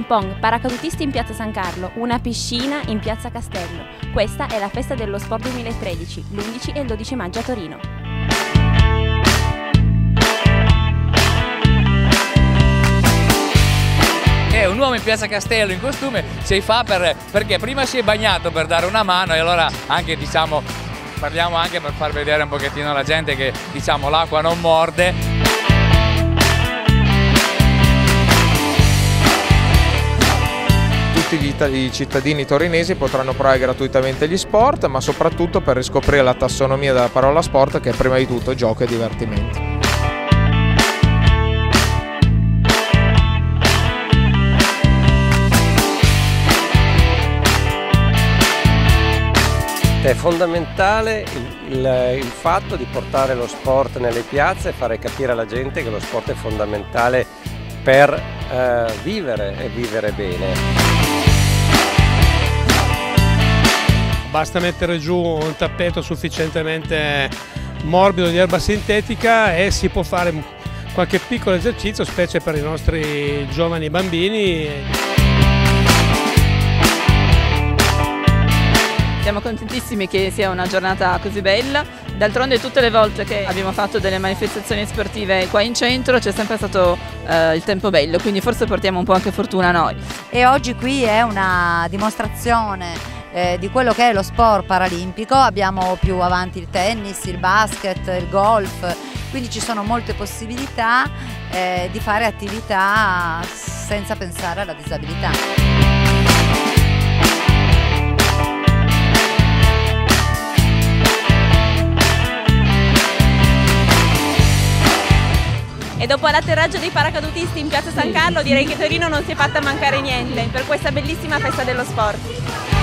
pong, paracadutisti in piazza San Carlo, una piscina in piazza Castello. Questa è la festa dello sport 2013, l'11 e il 12 maggio a Torino. Un uomo in piazza Castello in costume si fa perché prima si è bagnato per dare una mano e allora anche parliamo anche per far vedere un pochettino alla gente che l'acqua non morde. Tutti i cittadini torinesi potranno provare gratuitamente gli sport, ma soprattutto per riscoprire la tassonomia della parola sport, che è prima di tutto gioco e divertimento. È fondamentale il fatto di portare lo sport nelle piazze e fare capire alla gente che lo sport è fondamentale per vivere e vivere bene. Basta mettere giù un tappeto sufficientemente morbido di erba sintetica e si può fare qualche piccolo esercizio, specie per i nostri giovani bambini. Siamo contentissimi che sia una giornata così bella, d'altronde tutte le volte che abbiamo fatto delle manifestazioni sportive qua in centro c'è sempre stato il tempo bello, quindi forse portiamo un po' anche fortuna noi. E oggi qui è una dimostrazione di quello che è lo sport paralimpico, abbiamo più avanti il tennis, il basket, il golf, quindi ci sono molte possibilità di fare attività senza pensare alla disabilità. E dopo l'atterraggio dei paracadutisti in piazza San Carlo direi che Torino non si è fatta mancare niente per questa bellissima festa dello sport.